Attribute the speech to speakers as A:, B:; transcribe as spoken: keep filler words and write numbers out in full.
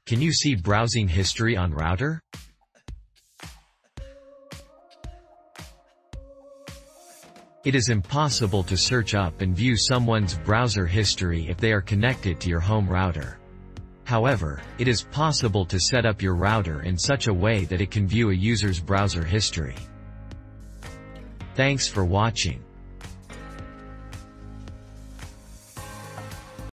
A: Can you see browsing history on router? It is impossible to search up and view someone's browser history if they are connected to your home router. However, it is possible to set up your router in such a way that it can view a user's browser history. Thanks for watching.